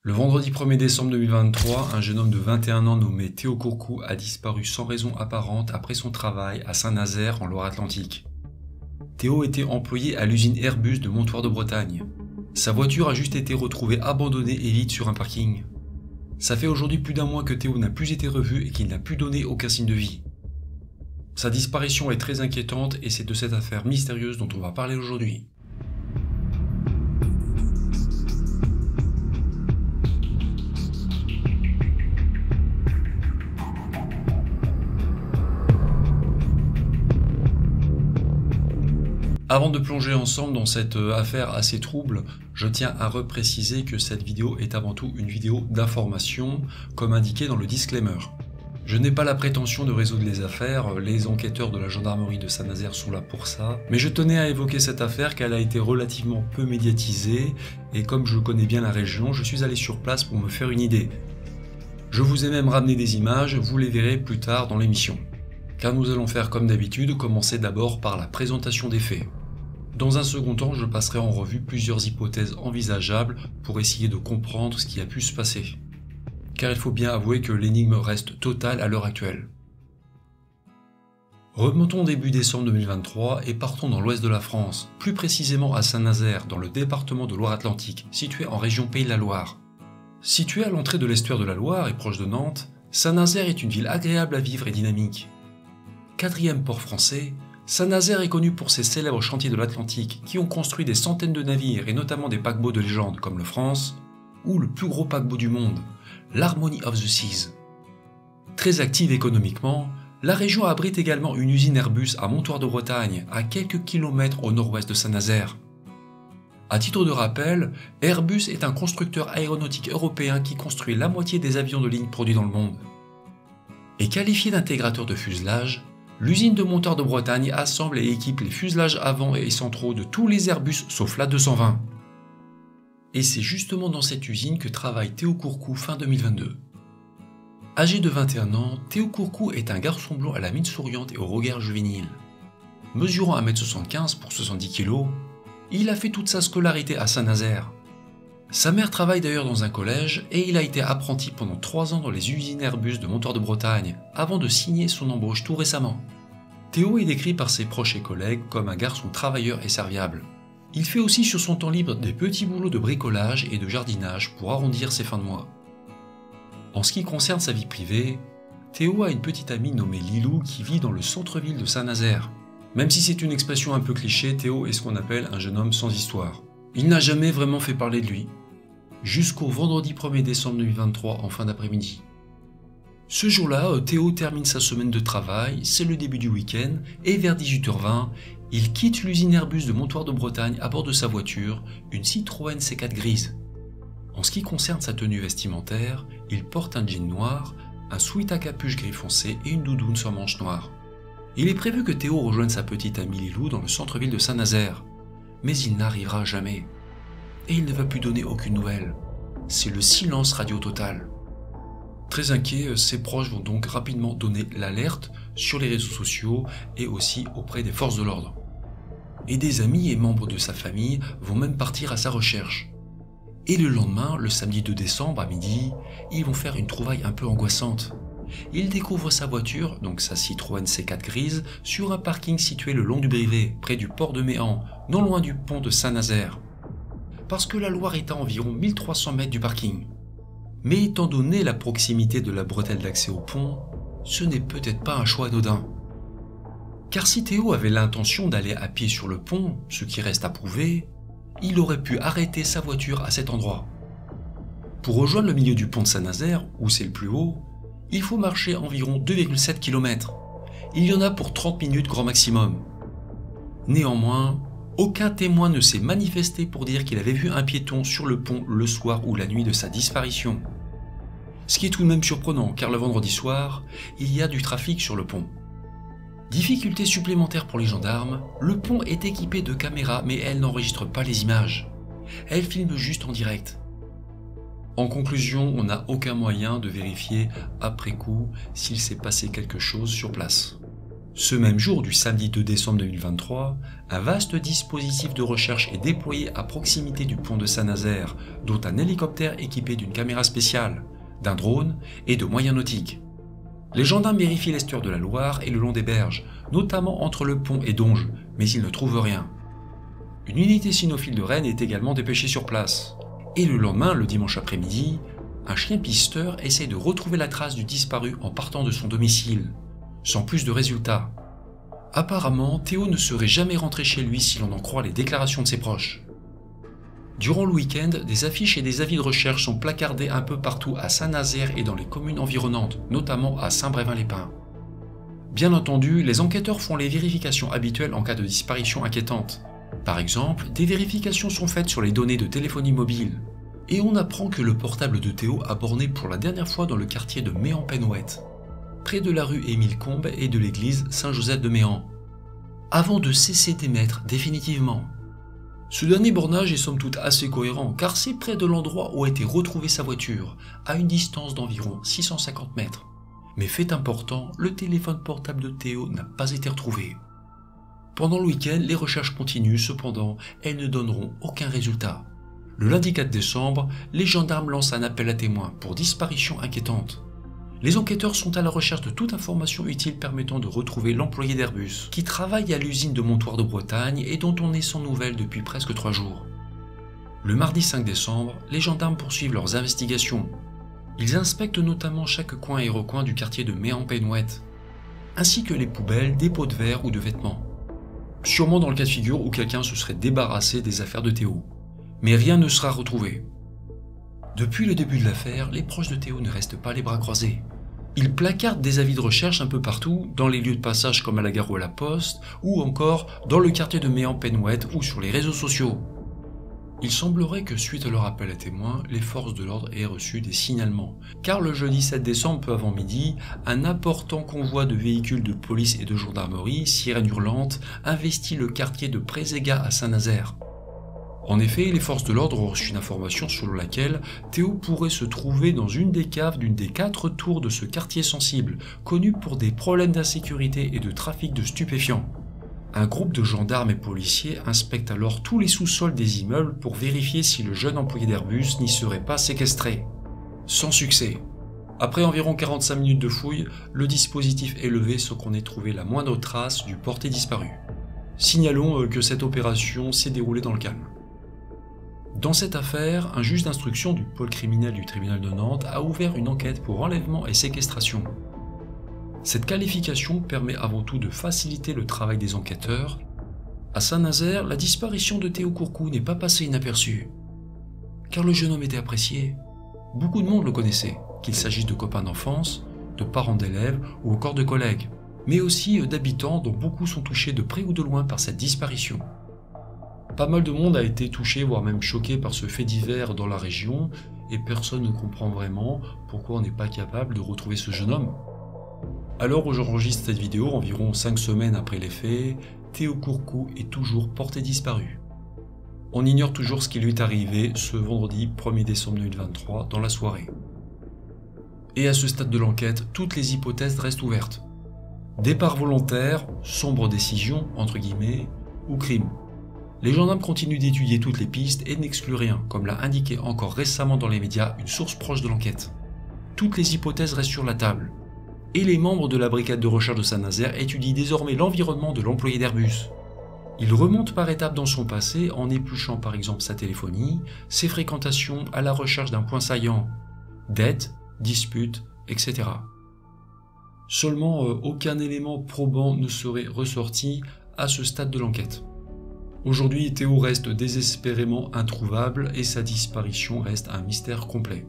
Le vendredi 1er décembre 2023, un jeune homme de 21 ans nommé Théo Courcou a disparu sans raison apparente après son travail à Saint-Nazaire en Loire-Atlantique. Théo était employé à l'usine Airbus de Montoire de Bretagne. Sa voiture a juste été retrouvée abandonnée et vide sur un parking. Ça fait aujourd'hui plus d'un mois que Théo n'a plus été revu et qu'il n'a plus donné aucun signe de vie. Sa disparition est très inquiétante et c'est de cette affaire mystérieuse dont on va parler aujourd'hui. Avant de plonger ensemble dans cette affaire assez trouble, je tiens à repréciser que cette vidéo est avant tout une vidéo d'information, comme indiqué dans le disclaimer. Je n'ai pas la prétention de résoudre les affaires, les enquêteurs de la gendarmerie de Saint-Nazaire sont là pour ça, mais je tenais à évoquer cette affaire car elle a été relativement peu médiatisée, et comme je connais bien la région, je suis allé sur place pour me faire une idée. Je vous ai même ramené des images, vous les verrez plus tard dans l'émission. Car nous allons faire comme d'habitude, commencer d'abord par la présentation des faits. Dans un second temps, je passerai en revue plusieurs hypothèses envisageables pour essayer de comprendre ce qui a pu se passer. Car il faut bien avouer que l'énigme reste totale à l'heure actuelle. Remontons début décembre 2023 et partons dans l'ouest de la France, plus précisément à Saint-Nazaire, dans le département de Loire-Atlantique, situé en région Pays de la Loire. Situé à l'entrée de l'estuaire de la Loire et proche de Nantes, Saint-Nazaire est une ville agréable à vivre et dynamique. Quatrième port français, Saint-Nazaire est connu pour ses célèbres chantiers de l'Atlantique qui ont construit des centaines de navires et notamment des paquebots de légende comme le France ou le plus gros paquebot du monde, l'Harmony of the Seas. Très active économiquement, la région abrite également une usine Airbus à Montoire de Bretagne, à quelques kilomètres au nord-ouest de Saint-Nazaire. À titre de rappel, Airbus est un constructeur aéronautique européen qui construit la moitié des avions de ligne produits dans le monde. Et qualifié d'intégrateur de fuselage, l'usine de Montoire de Bretagne assemble et équipe les fuselages avant et centraux de tous les Airbus sauf l'A220. Et c'est justement dans cette usine que travaille Théo Courcou fin 2022. Âgé de 21 ans, Théo Courcou est un garçon blond à la mine souriante et au regard juvénile. Mesurant 1m75 pour 70 kg, il a fait toute sa scolarité à Saint-Nazaire. Sa mère travaille d'ailleurs dans un collège et il a été apprenti pendant 3 ans dans les usines Airbus de Montoire de Bretagne, avant de signer son embauche tout récemment. Théo est décrit par ses proches et collègues comme un garçon travailleur et serviable. Il fait aussi sur son temps libre des petits boulots de bricolage et de jardinage pour arrondir ses fins de mois. En ce qui concerne sa vie privée, Théo a une petite amie nommée Lilou qui vit dans le centre-ville de Saint-Nazaire. Même si c'est une expression un peu cliché, Théo est ce qu'on appelle un jeune homme sans histoire. Il n'a jamais vraiment fait parler de lui, jusqu'au vendredi 1er décembre 2023 en fin d'après-midi. Ce jour-là, Théo termine sa semaine de travail, c'est le début du week-end, et vers 18h20, il quitte l'usine Airbus de Montoire de Bretagne à bord de sa voiture, une Citroën C4 grise. En ce qui concerne sa tenue vestimentaire, il porte un jean noir, un sweat à capuche gris foncé et une doudoune sans manches noires. Il est prévu que Théo rejoigne sa petite amie Lilou dans le centre-ville de Saint-Nazaire. Mais il n'arrivera jamais. Et il ne va plus donner aucune nouvelle. C'est le silence radio total. Très inquiet, ses proches vont donc rapidement donner l'alerte sur les réseaux sociaux et aussi auprès des forces de l'ordre. Et des amis et membres de sa famille vont même partir à sa recherche. Et le lendemain, le samedi 2 décembre à midi, ils vont faire une trouvaille un peu angoissante. Ils découvrent sa voiture, donc sa Citroën C4 grise, sur un parking situé le long du Brivet, près du port de Méhan, non loin du pont de Saint-Nazaire. Parce que la Loire est à environ 1300 mètres du parking. Mais étant donné la proximité de la bretelle d'accès au pont, ce n'est peut-être pas un choix anodin. Car si Théo avait l'intention d'aller à pied sur le pont, ce qui reste à prouver, il aurait pu arrêter sa voiture à cet endroit. Pour rejoindre le milieu du pont de Saint-Nazaire, où c'est le plus haut, il faut marcher environ 2,7 km. Il y en a pour 30 minutes grand maximum. Néanmoins, aucun témoin ne s'est manifesté pour dire qu'il avait vu un piéton sur le pont le soir ou la nuit de sa disparition. Ce qui est tout de même surprenant, car le vendredi soir, il y a du trafic sur le pont. Difficulté supplémentaire pour les gendarmes, le pont est équipé de caméras mais elles n'enregistrent pas les images. Elles filment juste en direct. En conclusion, on n'a aucun moyen de vérifier après coup s'il s'est passé quelque chose sur place. Ce même jour du samedi 2 décembre 2023, un vaste dispositif de recherche est déployé à proximité du pont de Saint-Nazaire, dont un hélicoptère équipé d'une caméra spéciale, d'un drone et de moyens nautiques. Les gendarmes vérifient l'estuaire de la Loire et le long des berges, notamment entre le pont et Donges, mais ils ne trouvent rien. Une unité cynophile de Rennes est également dépêchée sur place. Et le lendemain, le dimanche après-midi, un chien pisteur essaie de retrouver la trace du disparu en partant de son domicile, sans plus de résultats. Apparemment, Théo ne serait jamais rentré chez lui si l'on en croit les déclarations de ses proches. Durant le week-end, des affiches et des avis de recherche sont placardés un peu partout à Saint-Nazaire et dans les communes environnantes, notamment à Saint-Brévin-les-Pins. Bien entendu, les enquêteurs font les vérifications habituelles en cas de disparition inquiétante. Par exemple, des vérifications sont faites sur les données de téléphonie mobile. Et on apprend que le portable de Théo a borné pour la dernière fois dans le quartier de Méan-Penouette, près de la rue Émile Combes et de l'église Saint-Joseph de Méan, avant de cesser d'émettre définitivement. Ce dernier bornage est somme toute assez cohérent, car c'est près de l'endroit où a été retrouvée sa voiture, à une distance d'environ 650 mètres. Mais fait important, le téléphone portable de Théo n'a pas été retrouvé. Pendant le week-end, les recherches continuent, cependant, elles ne donneront aucun résultat. Le lundi 4 décembre, les gendarmes lancent un appel à témoins pour disparition inquiétante. Les enquêteurs sont à la recherche de toute information utile permettant de retrouver l'employé d'Airbus, qui travaille à l'usine de Montoire de Bretagne et dont on est sans nouvelles depuis presque 3 jours. Le mardi 5 décembre, les gendarmes poursuivent leurs investigations. Ils inspectent notamment chaque coin et recoin du quartier de Méan-Penouette, ainsi que les poubelles, des pots de verre ou de vêtements. Sûrement dans le cas de figure où quelqu'un se serait débarrassé des affaires de Théo. Mais rien ne sera retrouvé. Depuis le début de l'affaire, les proches de Théo ne restent pas les bras croisés. Ils placardent des avis de recherche un peu partout, dans les lieux de passage comme à la gare ou à la poste, ou encore dans le quartier de Méan-Penouette ou sur les réseaux sociaux. Il semblerait que suite à leur appel à témoins, les forces de l'ordre aient reçu des signalements, car le jeudi 7 décembre, peu avant midi, un important convoi de véhicules de police et de gendarmerie, sirène hurlante, investit le quartier de Prézéga à Saint-Nazaire. En effet, les forces de l'ordre ont reçu une information selon laquelle Théo pourrait se trouver dans une des caves d'une des 4 tours de ce quartier sensible, connu pour des problèmes d'insécurité et de trafic de stupéfiants. Un groupe de gendarmes et policiers inspecte alors tous les sous-sols des immeubles pour vérifier si le jeune employé d'Airbus n'y serait pas séquestré. Sans succès. Après environ 45 minutes de fouille, le dispositif est levé sans qu'on ait trouvé la moindre trace du porté disparu. Signalons que cette opération s'est déroulée dans le calme. Dans cette affaire, un juge d'instruction du pôle criminel du tribunal de Nantes a ouvert une enquête pour enlèvement et séquestration. Cette qualification permet avant tout de faciliter le travail des enquêteurs. À Saint-Nazaire, la disparition de Théo Courcou n'est pas passée inaperçue. Car le jeune homme était apprécié. Beaucoup de monde le connaissait, qu'il s'agisse de copains d'enfance, de parents d'élèves ou encore de collègues, mais aussi d'habitants dont beaucoup sont touchés de près ou de loin par cette disparition. Pas mal de monde a été touché, voire même choqué par ce fait divers dans la région, et personne ne comprend vraiment pourquoi on n'est pas capable de retrouver ce jeune homme. À l'heure où j'enregistre cette vidéo, environ 5 semaines après les faits, Théo Courcou est toujours porté disparu. On ignore toujours ce qui lui est arrivé ce vendredi 1er décembre 2023 dans la soirée. Et à ce stade de l'enquête, toutes les hypothèses restent ouvertes. Départ volontaire, sombre décision, entre guillemets, ou crime. Les gendarmes continuent d'étudier toutes les pistes et n'excluent rien, comme l'a indiqué encore récemment dans les médias une source proche de l'enquête. Toutes les hypothèses restent sur la table. Et les membres de la brigade de recherche de Saint-Nazaire étudient désormais l'environnement de l'employé d'Airbus. Ils remontent par étapes dans son passé en épluchant par exemple sa téléphonie, ses fréquentations à la recherche d'un point saillant, dettes, disputes, etc. Seulement, aucun élément probant ne serait ressorti à ce stade de l'enquête. Aujourd'hui, Théo reste désespérément introuvable et sa disparition reste un mystère complet.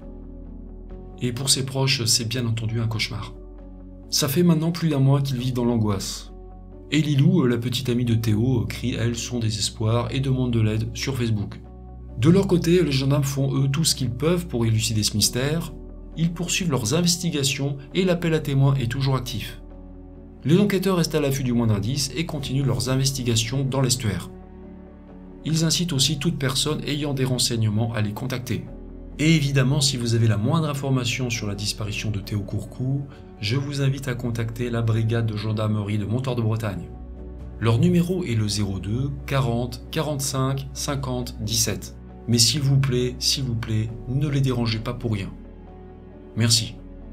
Et pour ses proches, c'est bien entendu un cauchemar. Ça fait maintenant plus d'1 mois qu'ils vivent dans l'angoisse. Et Lilou, la petite amie de Théo, crie elle son désespoir et demande de l'aide sur Facebook. De leur côté, les gendarmes font eux tout ce qu'ils peuvent pour élucider ce mystère. Ils poursuivent leurs investigations et l'appel à témoins est toujours actif. Les enquêteurs restent à l'affût du moindre indice et continuent leurs investigations dans l'estuaire. Ils incitent aussi toute personne ayant des renseignements à les contacter. Et évidemment, si vous avez la moindre information sur la disparition de Théo Courcou, je vous invite à contacter la brigade de gendarmerie de Montoire de Bretagne. Leur numéro est le 02 40 45 50 17. Mais s'il vous plaît, ne les dérangez pas pour rien. Merci.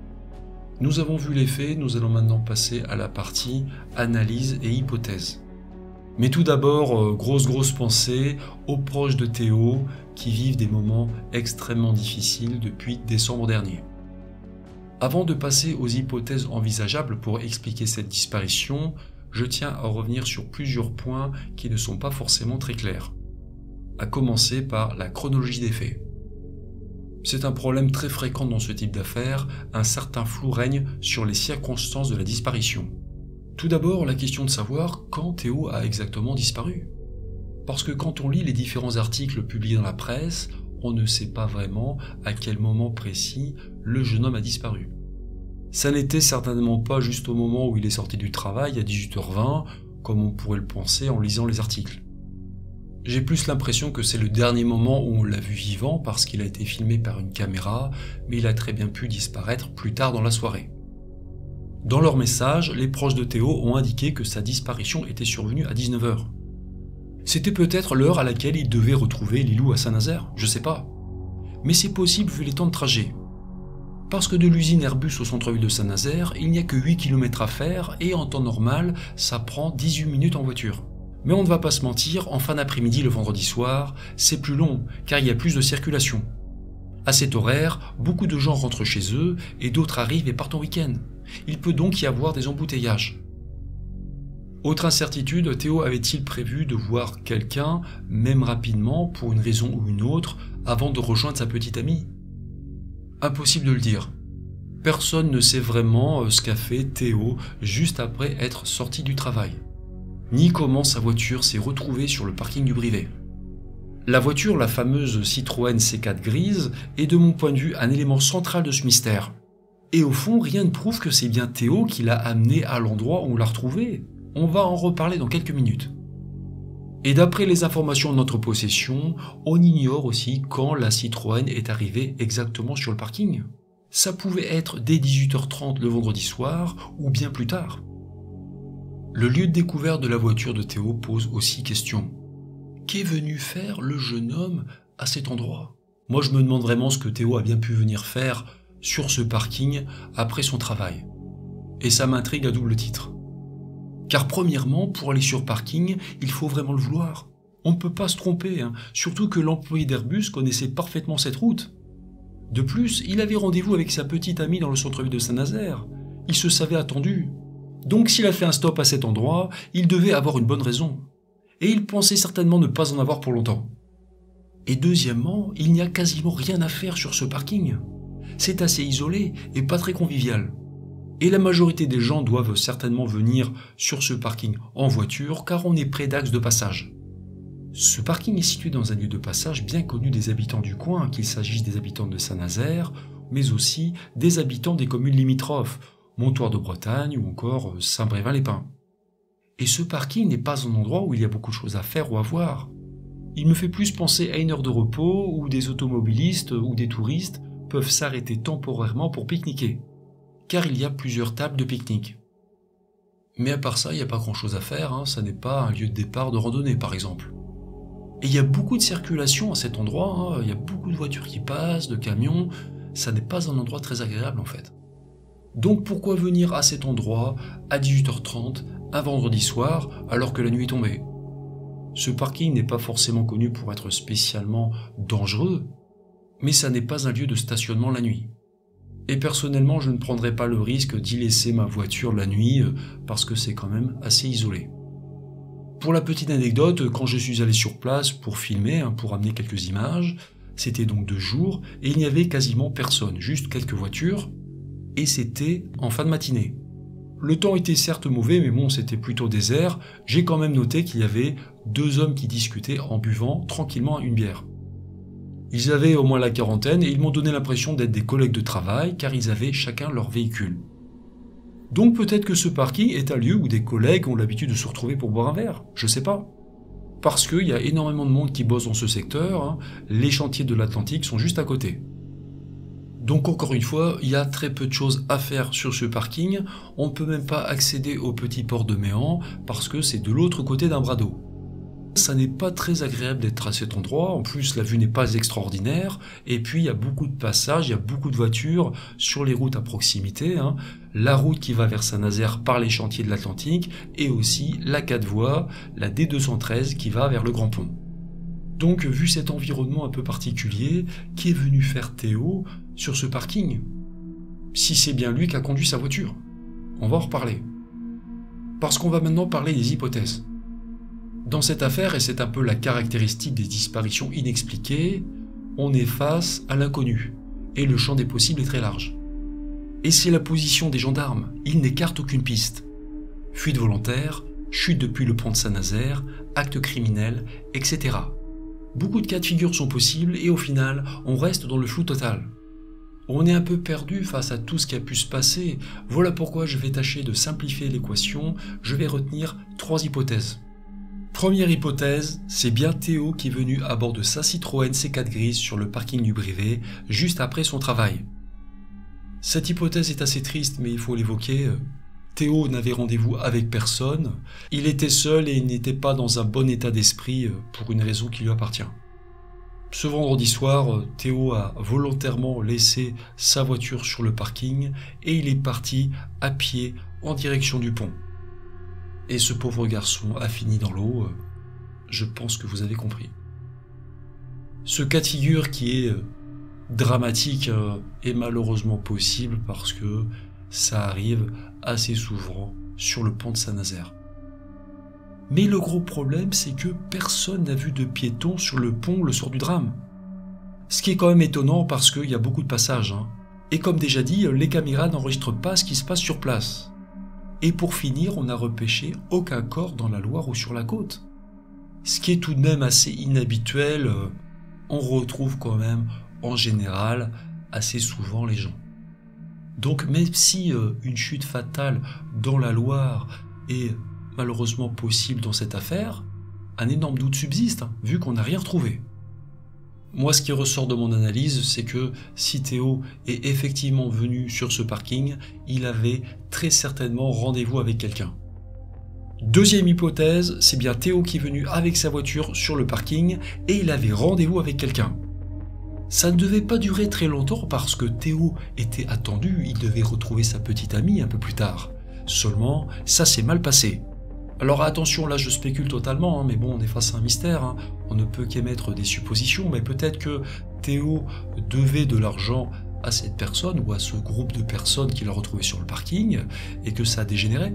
Nous avons vu les faits, nous allons maintenant passer à la partie analyse et hypothèse. Mais tout d'abord, grosse pensée aux proches de Théo qui vivent des moments extrêmement difficiles depuis décembre dernier. Avant de passer aux hypothèses envisageables pour expliquer cette disparition, je tiens à revenir sur plusieurs points qui ne sont pas forcément très clairs. À commencer par la chronologie des faits. C'est un problème très fréquent dans ce type d'affaires, un certain flou règne sur les circonstances de la disparition. Tout d'abord, la question de savoir quand Théo a exactement disparu. Parce que quand on lit les différents articles publiés dans la presse, on ne sait pas vraiment à quel moment précis le jeune homme a disparu. Ça n'était certainement pas juste au moment où il est sorti du travail à 18h20, comme on pourrait le penser en lisant les articles. J'ai plus l'impression que c'est le dernier moment où on l'a vu vivant parce qu'il a été filmé par une caméra, mais il a très bien pu disparaître plus tard dans la soirée. Dans leur message, les proches de Théo ont indiqué que sa disparition était survenue à 19h. C'était peut-être l'heure à laquelle il devait retrouver Lilou à Saint-Nazaire, je sais pas. Mais c'est possible vu les temps de trajet. Parce que de l'usine Airbus au centre-ville de Saint-Nazaire, il n'y a que 8 km à faire et en temps normal, ça prend 18 minutes en voiture. Mais on ne va pas se mentir, en fin d'après-midi le vendredi soir, c'est plus long car il y a plus de circulation. À cet horaire, beaucoup de gens rentrent chez eux et d'autres arrivent et partent en week-end. Il peut donc y avoir des embouteillages. Autre incertitude, Théo avait-il prévu de voir quelqu'un, même rapidement, pour une raison ou une autre, avant de rejoindre sa petite amie ? Impossible de le dire. Personne ne sait vraiment ce qu'a fait Théo juste après être sorti du travail, ni comment sa voiture s'est retrouvée sur le parking du Brivet. La voiture, la fameuse Citroën C4 grise, est de mon point de vue un élément central de ce mystère. Et au fond, rien ne prouve que c'est bien Théo qui l'a amené à l'endroit où on l'a retrouvé. On va en reparler dans quelques minutes. Et d'après les informations de notre possession, on ignore aussi quand la Citroën est arrivée exactement sur le parking. Ça pouvait être dès 18h30 le vendredi soir ou bien plus tard. Le lieu de découverte de la voiture de Théo pose aussi question. Qu'est venu faire le jeune homme à cet endroit ? Moi je me demande vraiment ce que Théo a bien pu venir faire sur ce parking après son travail. Et ça m'intrigue à double titre. Car premièrement, pour aller sur parking, il faut vraiment le vouloir. On ne peut pas se tromper, surtout que l'employé d'Airbus connaissait parfaitement cette route. De plus, il avait rendez-vous avec sa petite amie dans le centre-ville de Saint-Nazaire. Il se savait attendu. Donc s'il a fait un stop à cet endroit, il devait avoir une bonne raison. Et il pensait certainement ne pas en avoir pour longtemps. Et deuxièmement, il n'y a quasiment rien à faire sur ce parking. C'est assez isolé et pas très convivial. Et la majorité des gens doivent certainement venir sur ce parking en voiture car on est près d'axes de passage. Ce parking est situé dans un lieu de passage bien connu des habitants du coin, qu'il s'agisse des habitants de Saint-Nazaire, mais aussi des habitants des communes limitrophes, Montoire de Bretagne ou encore Saint-Brévin-les-Pins. Et ce parking n'est pas un endroit où il y a beaucoup de choses à faire ou à voir. Il me fait plus penser à une heure de repos où des automobilistes ou des touristes peuvent s'arrêter temporairement pour pique-niquer. Car il y a plusieurs tables de pique-nique. Mais à part ça, il n'y a pas grand-chose à faire, ça n'est pas un lieu de départ de randonnée par exemple. Et il y a beaucoup de circulation à cet endroit, il y a beaucoup de voitures qui passent, de camions, ça n'est pas un endroit très agréable en fait. Donc pourquoi venir à cet endroit à 18h30, un vendredi soir, alors que la nuit est tombée ? Ce parking n'est pas forcément connu pour être spécialement dangereux, mais ça n'est pas un lieu de stationnement la nuit. Et personnellement, je ne prendrais pas le risque d'y laisser ma voiture la nuit parce que c'est quand même assez isolé. Pour la petite anecdote, quand je suis allé sur place pour filmer, pour amener quelques images, c'était donc de jour et il n'y avait quasiment personne, juste quelques voitures, et c'était en fin de matinée. Le temps était certes mauvais, mais bon, c'était plutôt désert. J'ai quand même noté qu'il y avait 2 hommes qui discutaient en buvant tranquillement une bière. Ils avaient au moins la quarantaine et ils m'ont donné l'impression d'être des collègues de travail car ils avaient chacun leur véhicule. Donc peut-être que ce parking est un lieu où des collègues ont l'habitude de se retrouver pour boire un verre, je sais pas. Parce qu'il y a énormément de monde qui bosse dans ce secteur, les chantiers de l'Atlantique sont juste à côté. Donc encore une fois, il y a très peu de choses à faire sur ce parking, on ne peut même pas accéder au petit port de Méan parce que c'est de l'autre côté d'un bras d'eau. Ça n'est pas très agréable d'être à cet endroit, en plus la vue n'est pas extraordinaire, et puis il y a beaucoup de passages, il y a beaucoup de voitures sur les routes à proximité, la route qui va vers Saint-Nazaire par les chantiers de l'Atlantique, et aussi la 4 voies, la D213 qui va vers le Grand Pont. Donc vu cet environnement un peu particulier, qui est venu faire Théo sur ce parking? Si c'est bien lui qui a conduit sa voiture, on va en reparler. Parce qu'on va maintenant parler des hypothèses. Dans cette affaire, et c'est un peu la caractéristique des disparitions inexpliquées, on est face à l'inconnu, et le champ des possibles est très large. Et c'est la position des gendarmes, ils n'écartent aucune piste. Fuite volontaire, chute depuis le pont de Saint-Nazaire, acte criminel, etc. Beaucoup de cas de figure sont possibles, et au final, on reste dans le flou total. On est un peu perdu face à tout ce qui a pu se passer, voilà pourquoi je vais tâcher de simplifier l'équation, je vais retenir 3 hypothèses. Première hypothèse, c'est bien Théo qui est venu à bord de sa Citroën C4 grise sur le parking du Brivet, juste après son travail. Cette hypothèse est assez triste, mais il faut l'évoquer. Théo n'avait rendez-vous avec personne, il était seul et il n'était pas dans un bon état d'esprit pour une raison qui lui appartient. Ce vendredi soir, Théo a volontairement laissé sa voiture sur le parking et il est parti à pied en direction du pont. Et ce pauvre garçon a fini dans l'eau, je pense que vous avez compris. Ce cas de figure qui est dramatique est malheureusement possible parce que ça arrive assez souvent sur le pont de Saint-Nazaire. Mais le gros problème, c'est que personne n'a vu de piétons sur le pont le soir du drame. Ce qui est quand même étonnant parce qu'il y a beaucoup de passages. Et comme déjà dit, les caméras n'enregistrent pas ce qui se passe sur place. Et pour finir, on n'a repêché aucun corps dans la Loire ou sur la côte. Ce qui est tout de même assez inhabituel, on retrouve quand même, en général, assez souvent les gens. Donc même si une chute fatale dans la Loire est malheureusement possible dans cette affaire, un énorme doute subsiste, vu qu'on n'a rien retrouvé. Moi, ce qui ressort de mon analyse, c'est que si Théo est effectivement venu sur ce parking, il avait très certainement rendez-vous avec quelqu'un. Deuxième hypothèse, c'est bien Théo qui est venu avec sa voiture sur le parking et il avait rendez-vous avec quelqu'un. Ça ne devait pas durer très longtemps parce que Théo était attendu, il devait retrouver sa petite amie un peu plus tard. Seulement, ça s'est mal passé. Alors attention, là je spécule totalement, mais bon, on est face à un mystère, on ne peut qu'émettre des suppositions, mais peut-être que Théo devait de l'argent à cette personne ou à ce groupe de personnes qu'il a retrouvé sur le parking et que ça a dégénéré.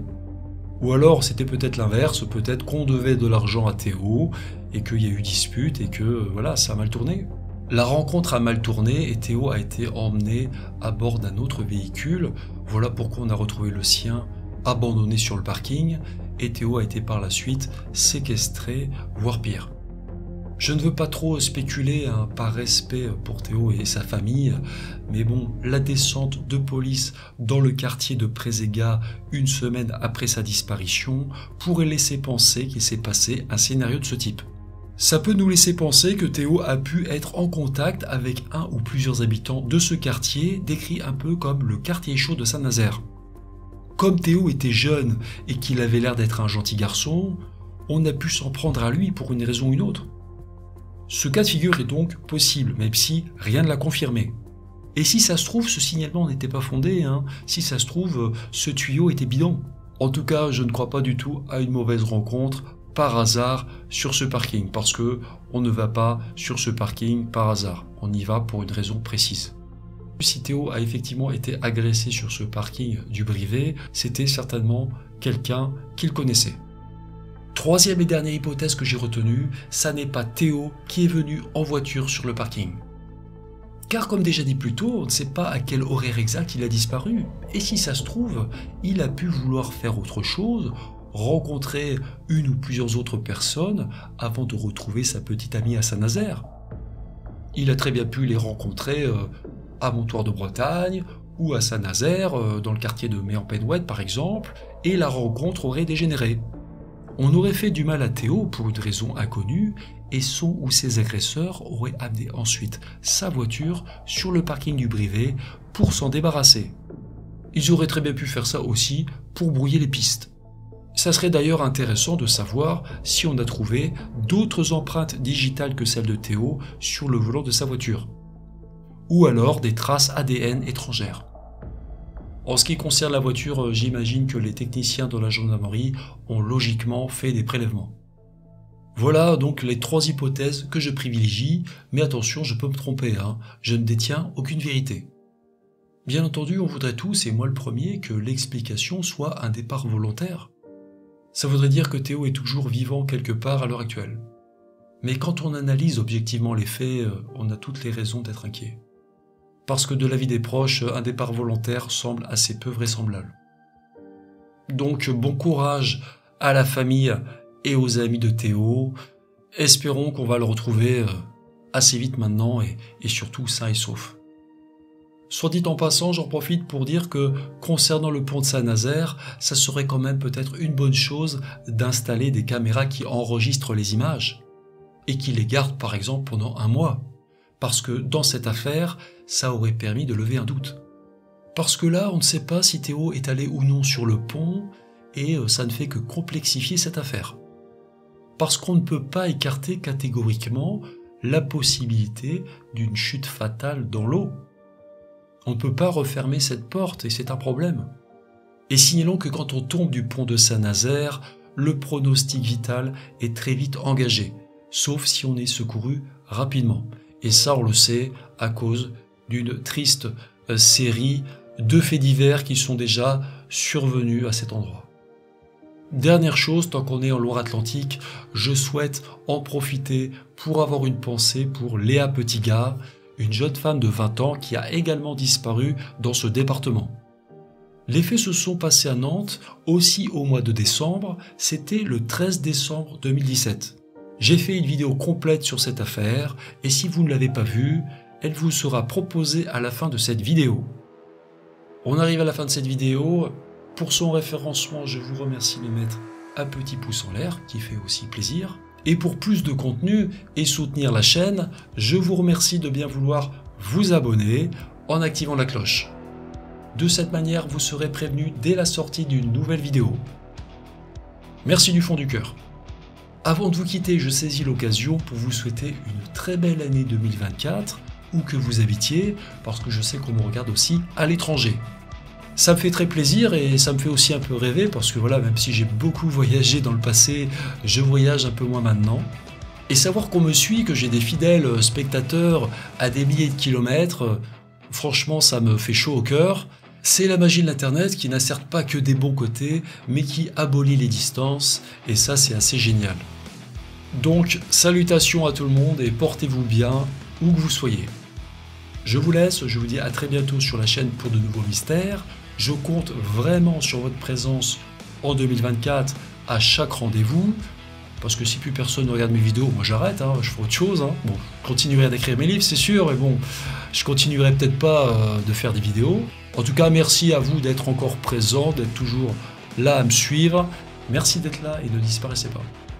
Ou alors c'était peut-être l'inverse, peut-être qu'on devait de l'argent à Théo et qu'il y a eu dispute et que voilà, ça a mal tourné. La rencontre a mal tourné et Théo a été emmené à bord d'un autre véhicule, voilà pourquoi on a retrouvé le sien abandonné sur le parking et Théo a été par la suite séquestré, voire pire. Je ne veux pas trop spéculer par respect pour Théo et sa famille, mais bon, la descente de police dans le quartier de Préséga une semaine après sa disparition pourrait laisser penser qu'il s'est passé un scénario de ce type. Ça peut nous laisser penser que Théo a pu être en contact avec un ou plusieurs habitants de ce quartier, décrit un peu comme le quartier chaud de Saint-Nazaire. Comme Théo était jeune et qu'il avait l'air d'être un gentil garçon, on a pu s'en prendre à lui pour une raison ou une autre. Ce cas de figure est donc possible, même si rien ne l'a confirmé. Et si ça se trouve, ce signalement n'était pas fondé, si ça se trouve, ce tuyau était bidon. En tout cas, je ne crois pas du tout à une mauvaise rencontre par hasard sur ce parking, parce que on ne va pas sur ce parking par hasard, on y va pour une raison précise. Si Théo a effectivement été agressé sur ce parking du Brivet, c'était certainement quelqu'un qu'il connaissait. Troisième et dernière hypothèse que j'ai retenue, ça n'est pas Théo qui est venu en voiture sur le parking. Car comme déjà dit plus tôt, on ne sait pas à quel horaire exact il a disparu. Et si ça se trouve, il a pu vouloir faire autre chose, rencontrer une ou plusieurs autres personnes avant de retrouver sa petite amie à Saint-Nazaire. Il a très bien pu les rencontrer à Montoire de Bretagne ou à Saint-Nazaire, dans le quartier de Méan-Penouette par exemple, et la rencontre aurait dégénéré. On aurait fait du mal à Théo pour une raison inconnue, et son ou ses agresseurs auraient amené ensuite sa voiture sur le parking du Brivet pour s'en débarrasser. Ils auraient très bien pu faire ça aussi pour brouiller les pistes. Ça serait d'ailleurs intéressant de savoir si on a trouvé d'autres empreintes digitales que celles de Théo sur le volant de sa voiture, ou alors des traces ADN étrangères. En ce qui concerne la voiture, j'imagine que les techniciens de la gendarmerie ont logiquement fait des prélèvements. Voilà donc les 3 hypothèses que je privilégie, mais attention, je peux me tromper, je ne détiens aucune vérité. Bien entendu, on voudrait tous, et moi le premier, que l'explication soit un départ volontaire. Ça voudrait dire que Théo est toujours vivant quelque part à l'heure actuelle. Mais quand on analyse objectivement les faits, on a toutes les raisons d'être inquiet. Parce que de l'avis des proches, un départ volontaire semble assez peu vraisemblable. Donc bon courage à la famille et aux amis de Théo. Espérons qu'on va le retrouver assez vite maintenant et surtout sain et sauf. Soit dit en passant, j'en profite pour dire que concernant le pont de Saint-Nazaire, ça serait quand même peut-être une bonne chose d'installer des caméras qui enregistrent les images et qui les gardent par exemple pendant 1 mois. Parce que dans cette affaire, ça aurait permis de lever un doute. Parce que là, on ne sait pas si Théo est allé ou non sur le pont et ça ne fait que complexifier cette affaire. Parce qu'on ne peut pas écarter catégoriquement la possibilité d'une chute fatale dans l'eau. On ne peut pas refermer cette porte et c'est un problème. Et signalons que quand on tombe du pont de Saint-Nazaire, le pronostic vital est très vite engagé, sauf si on est secouru rapidement. Et ça, on le sait à cause d'une triste série de faits divers qui sont déjà survenus à cet endroit. Dernière chose, tant qu'on est en Loire-Atlantique, je souhaite en profiter pour avoir une pensée pour Léa Petitgars, une jeune femme de 20 ans qui a également disparu dans ce département. Les faits se sont passés à Nantes, aussi au mois de décembre, c'était le 13 décembre 2017. J'ai fait une vidéo complète sur cette affaire, et si vous ne l'avez pas vue, elle vous sera proposée à la fin de cette vidéo. On arrive à la fin de cette vidéo. Pour son référencement, je vous remercie de mettre un petit pouce en l'air, qui fait aussi plaisir. Et pour plus de contenu et soutenir la chaîne, je vous remercie de bien vouloir vous abonner en activant la cloche. De cette manière, vous serez prévenu dès la sortie d'une nouvelle vidéo. Merci du fond du cœur. Avant de vous quitter, je saisis l'occasion pour vous souhaiter une très belle année 2024, où que vous habitiez, parce que je sais qu'on me regarde aussi à l'étranger. Ça me fait très plaisir et ça me fait aussi un peu rêver parce que voilà, même si j'ai beaucoup voyagé dans le passé, je voyage un peu moins maintenant. Et savoir qu'on me suit, que j'ai des fidèles spectateurs à des milliers de kilomètres, franchement ça me fait chaud au cœur. C'est la magie de l'internet qui n'a certes pas que des bons côtés, mais qui abolit les distances et ça c'est assez génial. Donc salutations à tout le monde et portez-vous bien où que vous soyez. Je vous laisse, je vous dis à très bientôt sur la chaîne pour de nouveaux mystères. Je compte vraiment sur votre présence en 2024 à chaque rendez-vous. Parce que si plus personne ne regarde mes vidéos, moi j'arrête, je ferai autre chose. Bon, je continuerai d'écrire mes livres, c'est sûr, mais bon, je continuerai peut-être pas de faire des vidéos. En tout cas, merci à vous d'être encore présent, d'être toujours là à me suivre. Merci d'être là et ne disparaissez pas.